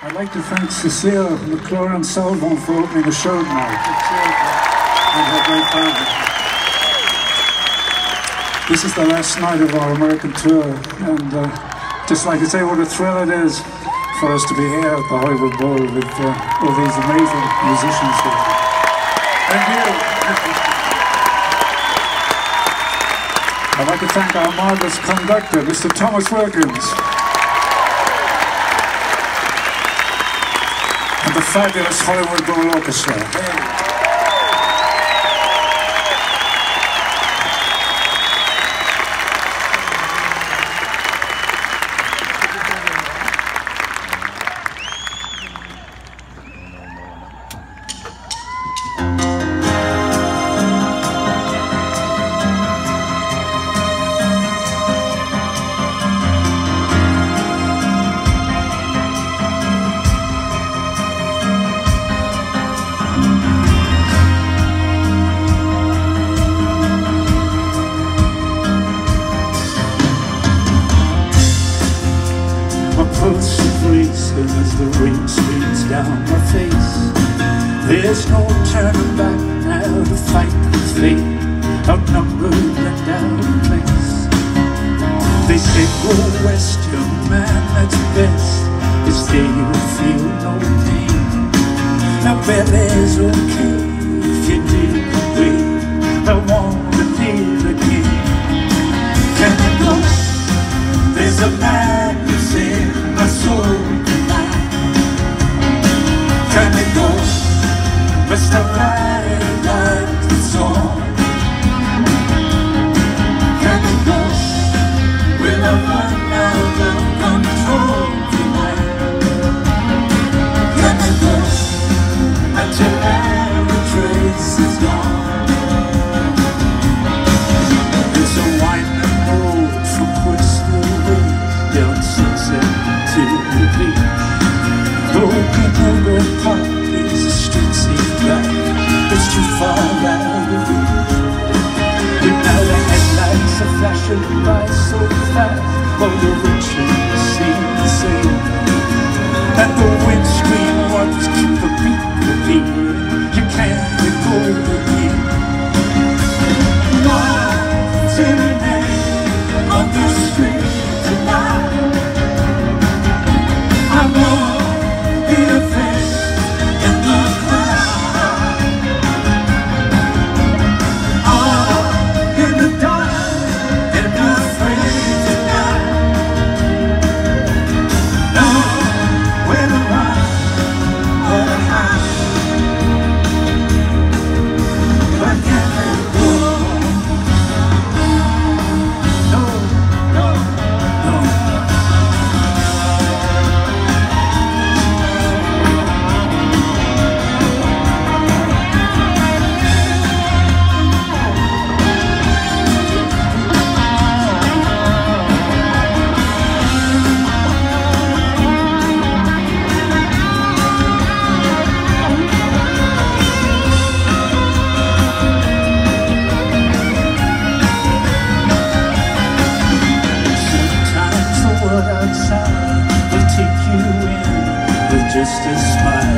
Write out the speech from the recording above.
I'd like to thank Cecile McClure and Salvon for opening the show tonight. And her great band. This is the last night of our American tour, and just like to say what a thrill it is for us to be here at the Hollywood Bowl with all these amazing musicians here. Thank you. I'd like to thank our marvelous conductor, Mr. Thomas Wilkins. And the fabulous Hollywood Bowl Orchestra. As the rain streams down my face, there's no turning back now to fight with fate, outnumbered and out of place. They say go west, young man, that's best. This day you'll feel no pain. Now belly's okay if you need the way. I want to feel again. Can you go? There's a madness in my soul. Can it go? Must I ride like the song? Can it go? Will I run out of control tonight? Can it go? Until every trace is gone. It's a winding road from Crystal Way down Sunset to the beach. Broken over parties, the streets seem black. It's too far out of reach. But now the headlights are flashing by so fast, all the directions seem the same. And the windscreen ones keep the beat repeating. You can't let go again. What's in the name of the street tonight? I know the face in the crowd. Oh, in the dark, and afraid tonight. Nowhere to run or to hide. But can it go? No, no, no. Outside will take you in with just a smile.